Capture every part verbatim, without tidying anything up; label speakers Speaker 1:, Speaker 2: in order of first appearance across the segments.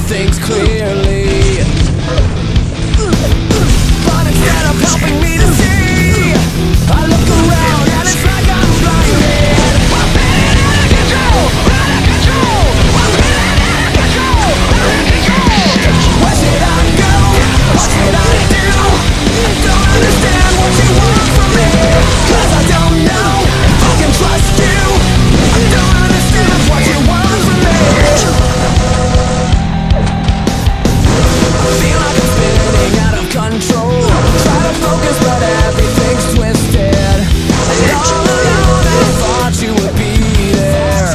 Speaker 1: things clearly. But instead of helping me to see, I look around and it's like I'm blinded. I'm feeling out of control, out of control. I'm feeling out of control, out of control. Where should I go? What should I do? I don't understand what you want from me, 'cause I don't know if I can trust you. I don't understand what you want from me. I feel like I'm spinning out of control. Try to focus but everything's twisted. And all alone I thought you would be there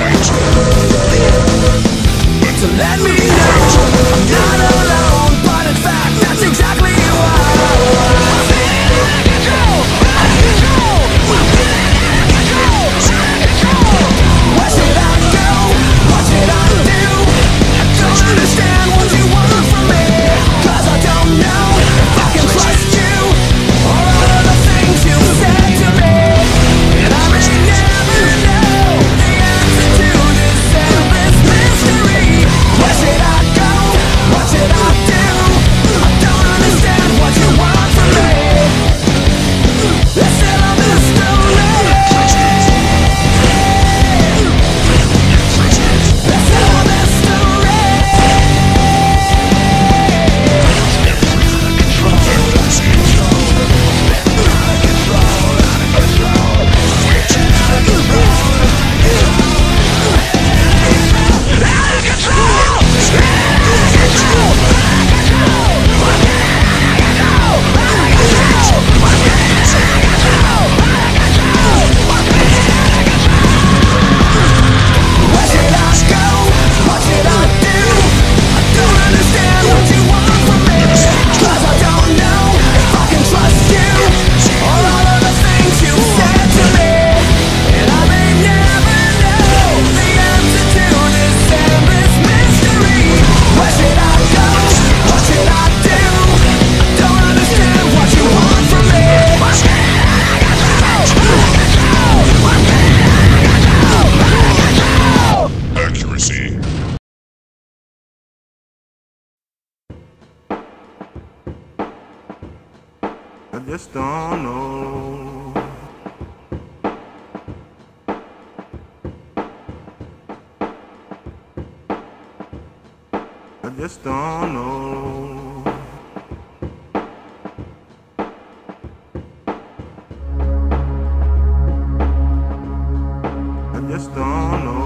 Speaker 1: to let me know I'm not alone. But in fact that's exactly what I want. I'm feeling out of control, out of control. I'm feeling out of control, out of control. Where should I go? What should I do? I don't understand what you want from me, 'cause I don't know if I can trust you or all of the things you said to me. And I may never know the answer to this endless mystery. Where should I go? What should I do? I don't understand what you want from me. It's still a mystery. It's still a
Speaker 2: I just don't know. I just don't know. I just don't know.